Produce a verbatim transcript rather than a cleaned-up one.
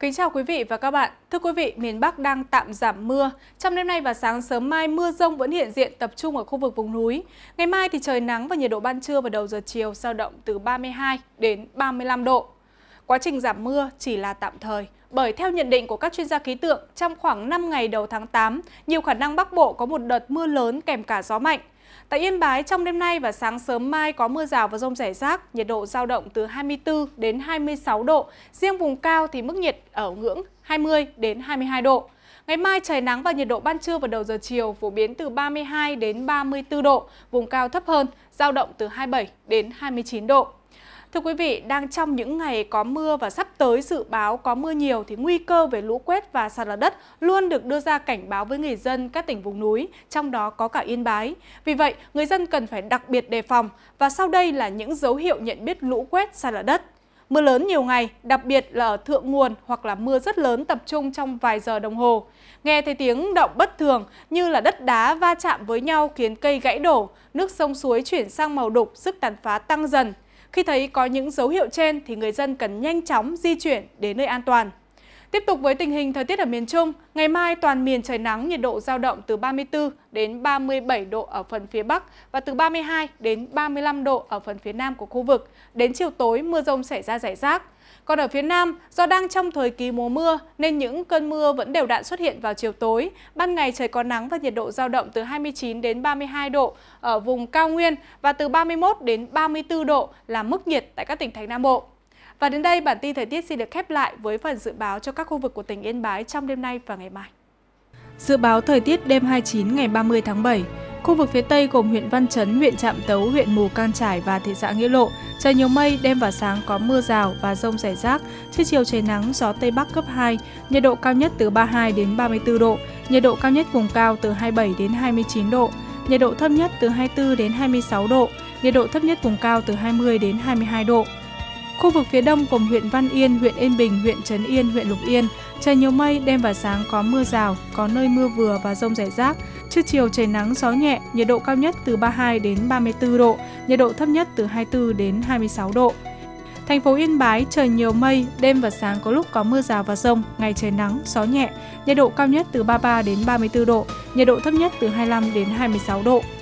Kính chào quý vị và các bạn. Thưa quý vị, miền Bắc đang tạm giảm mưa. Trong đêm nay và sáng sớm mai, mưa rông vẫn hiện diện tập trung ở khu vực vùng núi. Ngày mai thì trời nắng và nhiệt độ ban trưa và đầu giờ chiều dao động từ ba mươi hai đến ba mươi lăm độ. Quá trình giảm mưa chỉ là tạm thời, bởi theo nhận định của các chuyên gia khí tượng, trong khoảng năm ngày đầu tháng tám, nhiều khả năng Bắc Bộ có một đợt mưa lớn kèm cả gió mạnh. Tại Yên Bái, trong đêm nay và sáng sớm mai có mưa rào và dông rải rác, nhiệt độ dao động từ hai mươi tư đến hai mươi sáu độ. Riêng vùng cao thì mức nhiệt ở ngưỡng hai mươi đến hai mươi hai độ. Ngày mai trời nắng và nhiệt độ ban trưa và đầu giờ chiều phổ biến từ ba mươi hai đến ba mươi tư độ, vùng cao thấp hơn, dao động từ hai mươi bảy đến hai mươi chín độ. Thưa quý vị, đang trong những ngày có mưa và sắp tới dự báo có mưa nhiều thì nguy cơ về lũ quét và sạt lở đất luôn được đưa ra cảnh báo với người dân các tỉnh vùng núi, trong đó có cả Yên Bái. Vì vậy, người dân cần phải đặc biệt đề phòng và sau đây là những dấu hiệu nhận biết lũ quét sạt lở đất. Mưa lớn nhiều ngày, đặc biệt là ở thượng nguồn hoặc là mưa rất lớn tập trung trong vài giờ đồng hồ. Nghe thấy tiếng động bất thường như là đất đá va chạm với nhau khiến cây gãy đổ, nước sông suối chuyển sang màu đục, sức tàn phá tăng dần. Khi thấy có những dấu hiệu trên thì người dân cần nhanh chóng di chuyển đến nơi an toàn. Tiếp tục với tình hình thời tiết ở miền Trung, ngày mai toàn miền trời nắng, nhiệt độ dao động từ ba mươi tư đến ba mươi bảy độ ở phần phía Bắc và từ ba mươi hai đến ba mươi lăm độ ở phần phía Nam của khu vực. Đến chiều tối mưa rông xảy ra rải rác. Còn ở phía Nam, do đang trong thời kỳ mùa mưa nên những cơn mưa vẫn đều đặn xuất hiện vào chiều tối. Ban ngày trời có nắng và nhiệt độ dao động từ hai mươi chín đến ba mươi hai độ ở vùng cao nguyên và từ ba mươi mốt đến ba mươi tư độ là mức nhiệt tại các tỉnh thành Nam Bộ. Và đến đây bản tin thời tiết xin được khép lại với phần dự báo cho các khu vực của tỉnh Yên Bái trong đêm nay và ngày mai. Dự báo thời tiết đêm hai mươi chín ngày ba mươi tháng bảy. Khu vực phía Tây gồm huyện Văn Chấn, huyện Trạm Tấu, huyện Mù Cang Chải và thị xã Nghĩa Lộ. Trời nhiều mây, đêm và sáng có mưa rào và dông rải rác. Trưa chiều trời nắng, gió Tây Bắc cấp hai. Nhiệt độ cao nhất từ ba mươi hai đến ba mươi tư độ. Nhiệt độ cao nhất vùng cao từ hai mươi bảy đến hai mươi chín độ. Nhiệt độ thấp nhất từ hai mươi tư đến hai mươi sáu độ. Nhiệt độ thấp nhất vùng cao từ hai mươi đến hai mươi hai độ. Khu vực phía Đông gồm huyện Văn Yên, huyện Yên Bình, huyện Trấn Yên, huyện Lục Yên. Trời nhiều mây, đêm và sáng có mưa rào, có nơi mưa vừa và dông rải rác. Trưa chiều trời nắng, gió nhẹ, nhiệt độ cao nhất từ ba mươi hai đến ba mươi tư độ, nhiệt độ thấp nhất từ hai mươi tư đến hai mươi sáu độ. Thành phố Yên Bái trời nhiều mây, đêm và sáng có lúc có mưa rào và dông, ngày trời nắng, gió nhẹ, nhiệt độ cao nhất từ ba mươi ba đến ba mươi tư độ, nhiệt độ thấp nhất từ hai mươi lăm đến hai mươi sáu độ.